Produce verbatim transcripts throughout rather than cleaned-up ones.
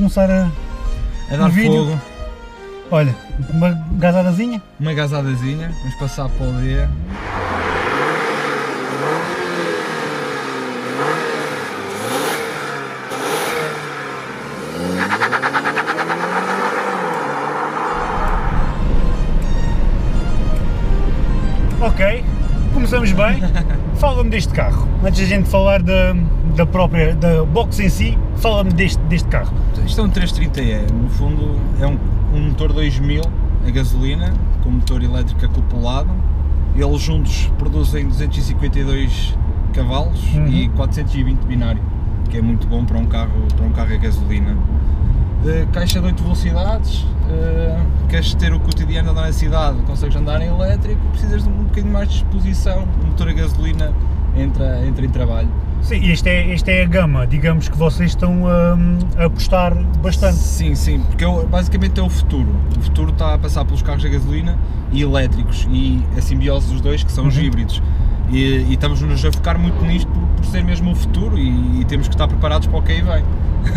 começar a, a dar fogo. Olha, uma gasadazinha. Uma gasadazinha, vamos passar para o dia. Ok, começamos bem. Fala-me deste carro. Antes da gente falar da, da própria da box em si, fala-me deste, deste carro. Isto é um trezentos e trinta E, no fundo é um, um motor dois mil a gasolina, com motor elétrico acoplado. Eles juntos produzem duzentos e cinquenta e dois cavalos uhum. e quatrocentos e vinte binário, que é muito bom para um carro, para um carro a gasolina. Uh, caixa de oito velocidades, uh, queres ter o cotidiano andar na cidade, consegues andar em elétrico, precisas de um bocadinho mais de disposição, o motor a gasolina entra, entra em trabalho. Sim, esta é, esta é a gama, digamos que vocês estão a, a apostar bastante. Sim, sim, porque é, basicamente é o futuro, o futuro está a passar pelos carros a gasolina e elétricos e a simbiose dos dois que são uhum. os híbridos e, e estamos-nos a focar muito nisto por, por ser mesmo o futuro e, e temos que estar preparados para o que aí vem.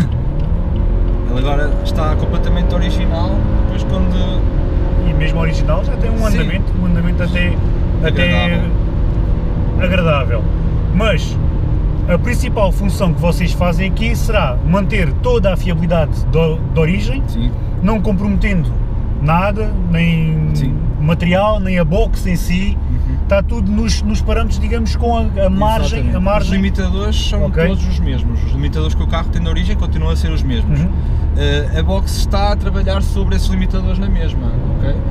Ele agora está completamente original, depois quando... E mesmo original já tem um andamento, Sim. um andamento até agradável. até agradável. Mas a principal função que vocês fazem aqui será manter toda a fiabilidade de, de origem, Sim. não comprometendo nada, nem Sim. material, nem a box em si, uhum. está tudo nos, nos parâmetros, digamos, com a, a margem, a margem. Os limitadores são okay. todos os mesmos, os limitadores que o carro tem de origem continuam a ser os mesmos. Uhum. Uh, a box está a trabalhar sobre esses limitadores na mesma, ok? Uh,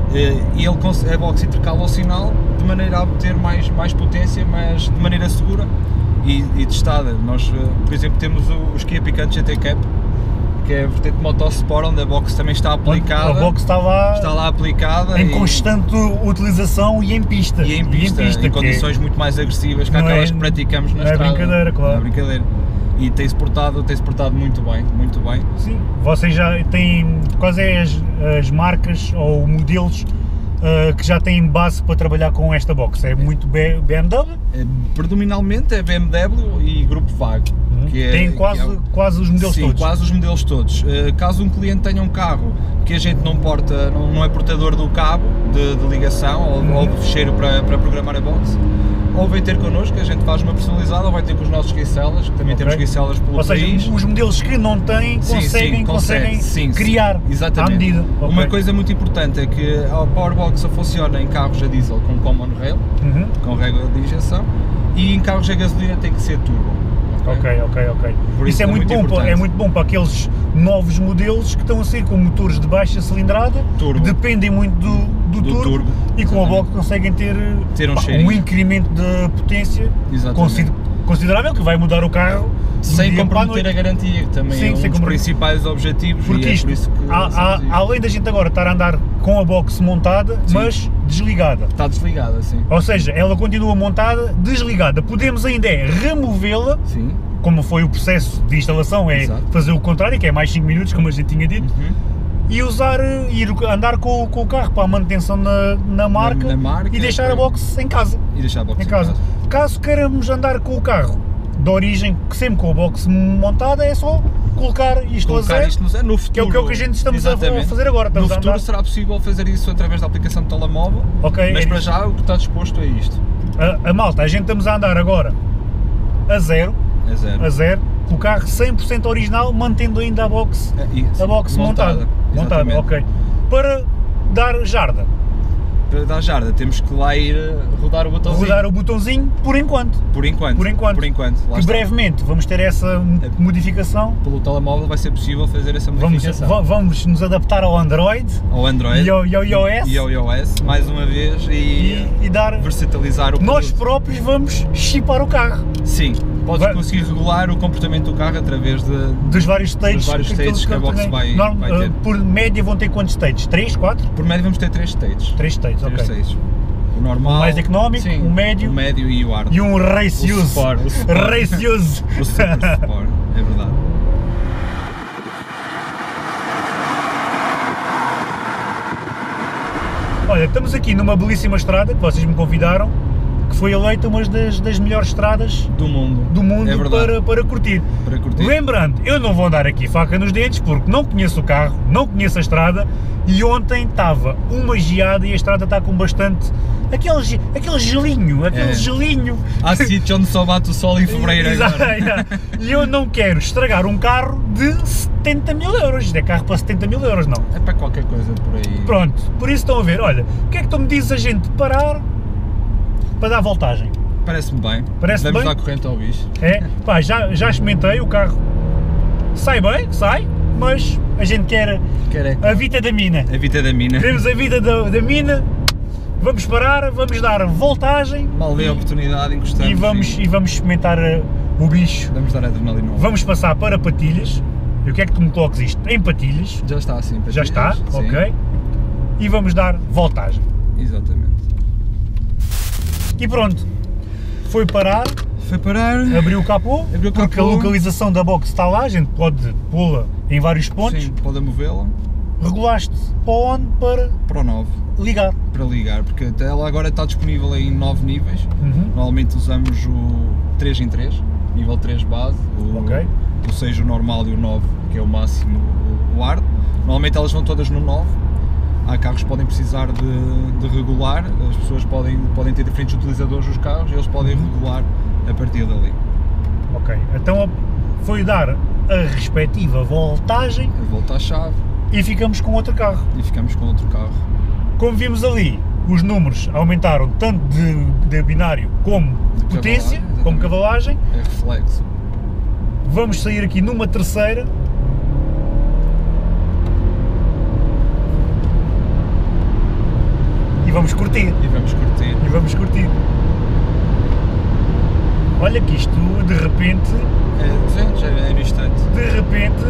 e ele, a box intercala o sinal de maneira a obter mais, mais potência, mas de maneira segura e, e testada. Nós, uh, por exemplo, temos o, os Kia Picanto G T Cap, que é a vertente Motosport, onde a box também está aplicada. A box está lá, está lá aplicada em e, constante utilização e em pista. E em pista, e em, pista, em condições é, muito mais agressivas que aquelas é, que praticamos na é estrada. Brincadeira, claro. Não é brincadeira. E tem-se portado, tem-se portado muito bem, muito bem. Sim, vocês já têm, quais é as, as marcas ou modelos uh, que já têm base para trabalhar com esta box? É muito B M W? É, predominantemente é B M W e Grupo VAG. Uhum. Que é, tem quase, que é, quase os modelos sim, todos? Sim, quase os modelos todos. Uh, caso um cliente tenha um carro que a gente não porta, não, não é portador do cabo de, de ligação ou, uhum. ou do fecheiro para, para programar a box, ou vem ter connosco, a gente faz uma personalizada, ou vai ter com os nossos guicelas, que também okay. temos guicelas pelo ou país. Seja, os modelos que não têm, conseguem, sim, sim, conseguem sim, criar sim, exatamente. à medida. Okay. Uma coisa muito importante é que a Powerbox só funciona em carros a diesel com common rail, uhum. com régua de injeção, e em carros a gasolina tem que ser turbo. Ok, ok, ok. Por isso, isso é, muito, muito bom, é muito bom para aqueles novos modelos que estão a sair com motores de baixa cilindrada, turbo. Dependem muito do, do, do turbo, turbo, e com a box conseguem ter, ter um, pá, um incremento de potência consider, considerável que vai mudar o carro. Sem comprometer a garantia, que também Sim, é um dos principais objetivos. Porque e isto, é por isso que há, há, além da gente agora estar a andar com a box montada, sim. mas desligada. Está desligada, sim. Ou seja, ela continua montada, desligada. Podemos ainda é removê-la, como foi o processo de instalação, é Exato. fazer o contrário, que é mais cinco minutos, como a gente tinha dito, uhum. e usar, ir andar com, com o carro para a manutenção na, na, marca, na, na marca e deixar é, a box em casa. E deixar a box em, em casa. casa. Caso queiramos andar com o carro de origem, que sempre com a box montada, é só colocar isto colocar a zero, isto no zero, no futuro, que é o que, é o que a gente estamos Exatamente. a fazer agora. Estamos no futuro será possível fazer isso através da aplicação de telemóvel, okay, mas é para isso. já o que está disposto é isto. A, a malta, a gente estamos a andar agora a zero, a zero, a zero o carro cem por cento original, mantendo ainda a box, é, isso, a box montada. montada. montada ok. Para dar jarda. Para dar jarda, temos que lá ir rodar o botãozinho. Rodar o botãozinho por enquanto. Por enquanto. Por enquanto. Por enquanto. Lá que está. brevemente vamos ter essa modificação. Pelo telemóvel vai ser possível fazer essa modificação. Vamos, vamos nos adaptar ao Android. Ao Android. E ao, e ao iOS. E ao iOS, mais uma vez, e, e, e dar, versatalizar o Nós produto. próprios vamos chipar o carro. Sim. Podes vai. conseguir regular o comportamento do carro através de, dos vários stages, dos vários stages que, que a box vai, Norm, vai ter. Por média vão ter quantos stages? três, quatro? Por média vamos ter três stages. três stages, ok. Stages. O normal, o mais económico, sim, o médio, o médio e o hard. E um race o use. Sport, o sport. Race use. O super sport, é verdade. Olha, estamos aqui numa belíssima estrada que vocês me convidaram, que foi eleita uma das, das melhores estradas do mundo, do mundo é para, para, curtir. para curtir. Lembrando, eu não vou andar aqui faca nos dentes porque não conheço o carro, não conheço a estrada e ontem estava uma geada e a estrada está com bastante... Aquele, aquele gelinho, aquele é. gelinho. Há sítios onde só bate o sol em fevereiro agora. E eu não quero estragar um carro de setenta mil euros. Isto é carro para setenta mil euros, não. É para qualquer coisa por aí. Pronto, por isso estão a ver, olha, o que é que tu me dizes a gente parar para dar voltagem? Parece-me bem. Parece Vamos bem? dar corrente ao bicho. É, pá, já, já experimentei, o carro sai bem, sai, mas a gente quer, quer é. a vida da mina. A vida da mina. Queremos a vida da, da mina, vamos parar, vamos dar voltagem. Mal dê a oportunidade, encostamos. E vamos, e... e vamos experimentar o bicho. Vamos dar adrenalina. Vamos passar para Patilhas. E o que é que tu me coloques isto? Em Patilhas. Já está assim, Patilhas. Já está, sim. ok. E vamos dar voltagem. Exatamente. E pronto. Foi parar. Foi parar. Abriu o capô. Abriu o capô. Porque a localização da box está lá, a gente pode pô-la em vários pontos. Sim, pode movê-la. Regulaste para onde? Para... Para o nove. Ligar. Para ligar, porque até ela agora está disponível em nove níveis. Uhum. Normalmente usamos o três em três, nível três base, o, okay. o seis o normal e o nove, que é o máximo, o hard. Normalmente elas vão todas no nove. Há carros que podem precisar de, de regular, as pessoas podem, podem ter diferentes utilizadores dos carros e eles podem uhum. regular a partir dali. Ok, então foi dar a respectiva voltagem. A volta à chave. E ficamos com outro carro. E ficamos com outro carro. Como vimos ali, os números aumentaram tanto de, de binário como de, de potência, cavalagem, como cavalagem. É reflexo. Vamos sair aqui numa terceira. E vamos curtir. E vamos curtir. E vamos curtir. Olha que isto, de repente... É, já é no instante. De repente...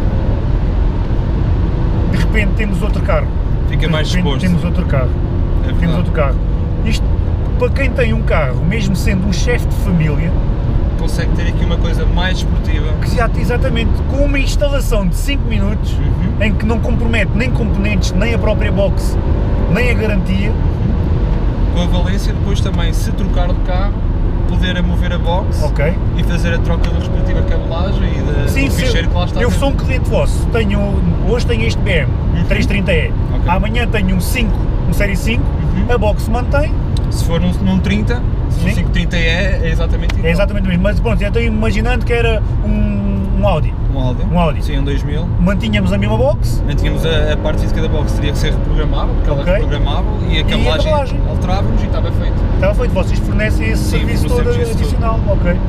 De repente temos outro carro. Fica de mais exposto. Temos outro carro. É temos outro carro. Isto, para quem tem um carro, mesmo sendo um chefe de família... Consegue ter aqui uma coisa mais esportiva. Que já, exatamente, com uma instalação de cinco minutos, uhum. em que não compromete nem componentes, nem a própria box, nem a garantia. Com a valência depois também, se trocar de carro, poder mover a box okay. e fazer a troca da respectiva cabelagem e de, Sim, do ficheiro que lá está. Eu sou um cliente vosso, tenho, hoje tenho este B M, uhum. trezentos e trinta E, okay. Amanhã tenho um cinco, um série cinco, uhum. a box mantém. Se for num, num trinta, se um cinco trinta E é exatamente igual. É exatamente o mesmo, mas pronto, eu estou imaginando que era um, um Audi. Um Audi? Um Audi. Sim, um dois mil. Mantínhamos a mesma box. Mantínhamos a, a parte física da box, teria que ser reprogramável, porque ela okay. é reprogramável e a cablagem alterávamos e estava feito. Estava feito, vocês fornecem esse Sim, serviço todo adicional, todo. Ok.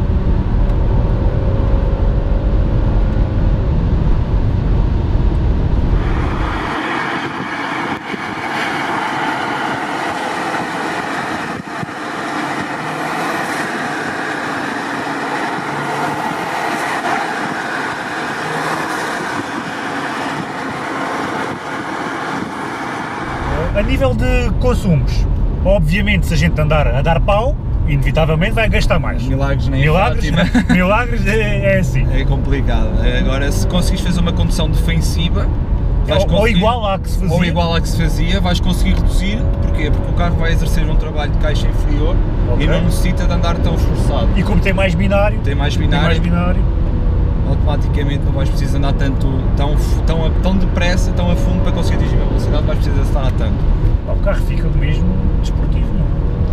A nível de consumos, obviamente se a gente andar a dar pau, inevitavelmente vai gastar mais. Milagres nem milagres, é milagres é, é assim. É complicado. Agora, se conseguires fazer uma condução defensiva, vais ou, ou igual à que se fazia. Ou igual à que se fazia, vais conseguir reduzir. Porquê? Porque o carro vai exercer um trabalho de caixa inferior okay. e não necessita de andar tão esforçado. E como tem mais binário, tem mais binário, tem mais binário. automaticamente não vais precisar andar tanto, tão, tão, tão depressa, tão a fundo para conseguir atingir a velocidade, vais precisar estar a tanto. O carro fica mesmo desportivo, não?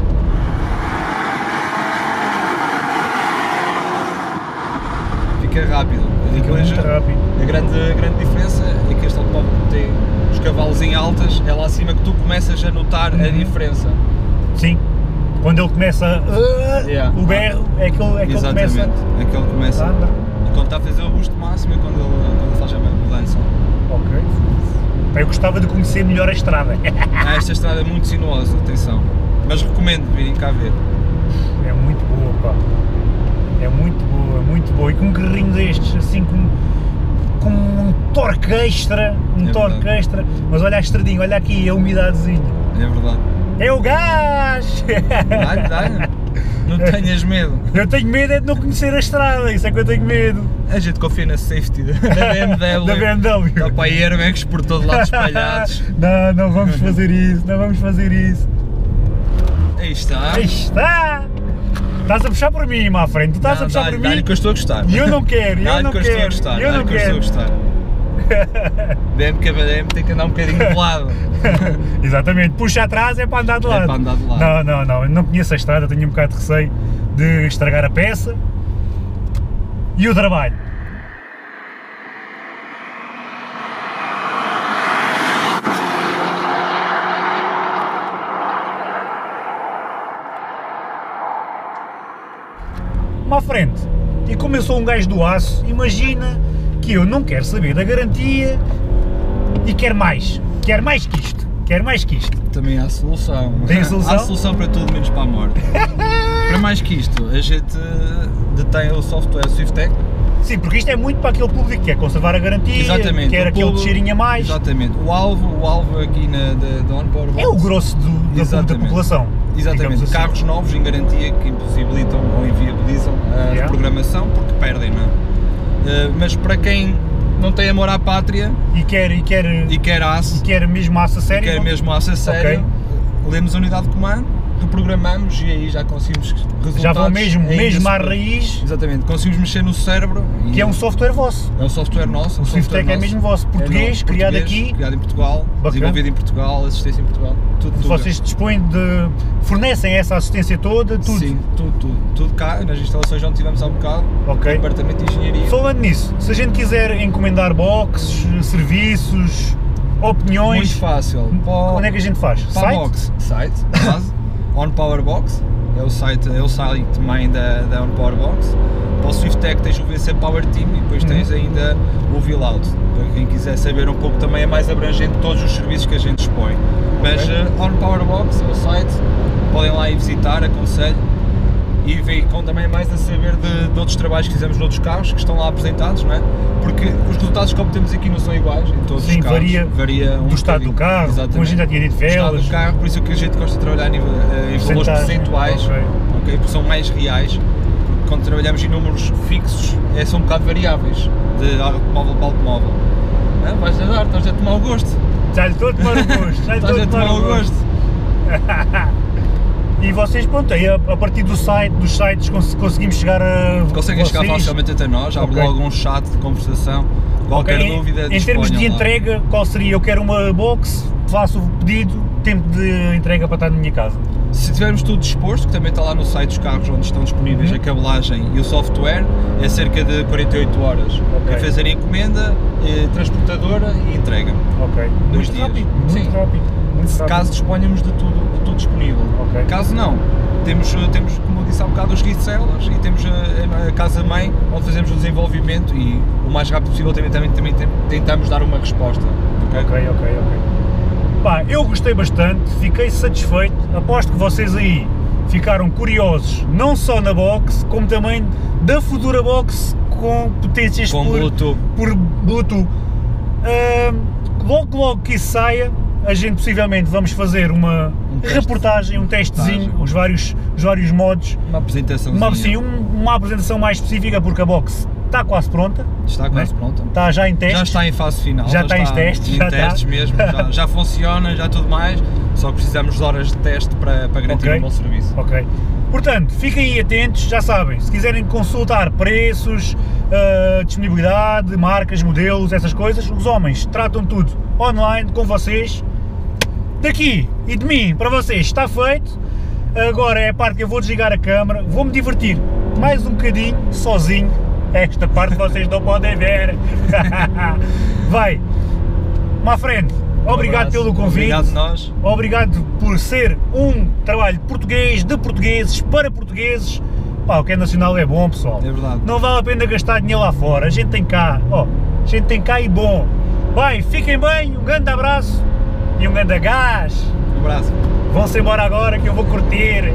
Fica rápido. Fica muito rápido. A grande, a grande diferença é que este automóvel tem os cavalos em altas, é lá acima que tu começas a notar uhum. a diferença. Sim. Quando ele começa a... Uh, yeah. O berro é que ele, é que ele começa... É que ele começa a andar. E quando está a fazer o boost máximo é quando ele, quando ele faz a mudança. Ok. Eu gostava de conhecer melhor a estrada. Ah, esta estrada é muito sinuosa, atenção. Mas recomendo virem cá ver. É muito boa, pá. É muito boa, muito boa. E com um carrinho destes, assim, com, com um torque extra. Um é torque verdade. extra. Mas olha a estradinha, olha aqui a umidadezinha. É verdade. É o gás! Dá-lhe, dá-lhe. Não tenhas medo. Eu tenho medo é de não conhecer a estrada, isso é que eu tenho medo. A gente confia na safety da B M W. Da B M W. Está para aí airbags por todo lado espalhados. Não, não vamos fazer isso, não vamos fazer isso. Aí está. Aí está! Estás a puxar por mim, má frente, tu estás Não, a puxar dá-lhe- por dá-lhe mim que eu estou a gostar. e eu não quero, eu Dá-lhe não que eu estou a quero, gostar. eu Dá-lhe não que eu estou a quero. gostar. B M K B D M tem que andar um bocadinho de lado. Exatamente, puxa atrás é para andar de É lado. para andar de lado. Não, não, não, eu não conheço a estrada, tenho um bocado de receio de estragar a peça e o trabalho. Má frente, e como eu sou um gajo do aço, imagina que eu não quero saber da garantia e quero mais, quero mais que isto, quero mais que isto. Também há solução. Tem solução? Há solução para tudo menos para a morte. Para mais que isto, a gente detém o software SwiftTech. Sim, porque isto é muito para aquele público que quer conservar a garantia, Exatamente. quer o aquele público- de cheirinho a mais. Exatamente. O alvo, o alvo aqui na, da, da OnPower Box. É o grosso do- da, da Exatamente. população. digamos Exatamente, assim. carros novos em garantia que impossibilitam ou inviabilizam a Yeah. reprogramação porque perdem, não é? Uh, mas para quem não tem amor à pátria E quer, e quer, e e quer aço, quer mesmo massa e séria. quer não? mesmo aço a sério, lemos a unidade de comando, reprogramamos e aí já conseguimos resultados. Já vão mesmo, ainda mesmo à superiores. raiz, Exatamente, conseguimos mexer no cérebro. E que é um software vosso. é um software nosso. Um O software SwiftTech é nosso. mesmo vosso, português, nosso, criado português, aqui. criado em Portugal, Bacana. desenvolvido em Portugal, assistência em Portugal, tudo, tudo. Vocês dispõem de. fornecem essa assistência toda, tudo. Sim, tudo, tudo, tudo cá, nas instalações onde tivemos há bocado, Ok. no departamento de engenharia. Falando nisso, se a gente quiser encomendar boxes, serviços, opiniões, Muito fácil. Para, onde é que a gente faz? para a Site? box, site, base, OnPower Box, é o site, é o site main da, da OnPower Box. Para o SwiftTech tens o V C Power Team e depois Uhum. tens ainda o V-Loud, para quem quiser saber um pouco também é mais abrangente todos os serviços que a gente dispõe. Mas Ok. uh, OnPower Box é o site, podem lá ir visitar, aconselho. E veem com também mais a saber de, de outros trabalhos que fizemos noutros carros que estão lá apresentados, não é? Porque os resultados que obtemos aqui não são iguais em todos Sim, os carros. varia varia um do estado do bocadinho. carro, Exatamente. como a gente já tinha dito, O estado velas, do carro, por isso é que a gente gosta de trabalhar a nível, eh, em valores Percentagem, percentuais, ok. ok? Porque são mais reais. Porque quando trabalhamos em números fixos, é, são um bocado variáveis, de automóvel para automóvel. Ah, vais a dar, estás a tomar o gosto. já lhe estou a tomar o gosto, já lhe Estás estou a tomar o gosto. E vocês, pronto, aí a, a partir do site, dos sites cons- conseguimos chegar a Conseguem chegar vocês. facilmente até nós, abre Ok. logo um chat de conversação, qualquer Ok, em- dúvida Em termos de disponham lá. entrega, qual seria? Eu quero uma box, faço o pedido, tempo de entrega para estar na minha casa. Se tivermos tudo disposto, que também está lá no site dos carros onde estão disponíveis Uhum. a cabelagem e o software, é cerca de quarenta e oito horas. Ok. É fazer a encomenda, eh, transportadora e entrega. Ok. Dois muito dias. rápido, muito Sim. rápido. Muito rápido. Caso disponhamos de tudo, de tudo disponível. Ok. Caso não, temos, eh, temos, como eu disse há bocado, os resellers e temos a, a casa-mãe onde fazemos o desenvolvimento e o mais rápido possível também, também, também tem- tentamos dar uma resposta. ok? Ok, ok, ok. Pá, eu gostei bastante, fiquei satisfeito, aposto que vocês aí ficaram curiosos, não só na box, como também da futura box com potências Com por, Bluetooth. por Bluetooth. Ahm, logo logo que isso saia, a gente possivelmente vamos fazer uma Um teste. reportagem, um testezinho, Reportagem. os vários, os vários modos, Uma apresentação. uma, sim, um- uma apresentação mais específica porque a box está quase pronta, Está quase pronta. está já em teste. Já está em fase final. Já está em testes, Em já testes está. mesmo. Já, já funciona, já tudo mais. Só que precisamos de horas de teste para, para garantir Ok. um bom serviço. Ok. Portanto, fiquem aí atentos, já sabem, se quiserem consultar preços, uh, disponibilidade, marcas, modelos, essas coisas, os homens tratam tudo online com vocês. Daqui e de mim para vocês está feito. Agora é a parte que eu vou desligar a câmara, vou-me divertir mais um bocadinho, sozinho. Esta parte vocês não podem ver. Vai, má frente. Obrigado Um abraço. pelo convite. Obrigado nós. Obrigado por ser um trabalho português, de portugueses, para portugueses. Pá, o que é nacional é bom, pessoal. É verdade. Não vale a pena gastar dinheiro lá fora. A gente tem cá, ó, a gente tem cá e bom. Vai, fiquem bem, um grande abraço e um grande gás. Um abraço. Vão-se embora agora que eu vou curtir.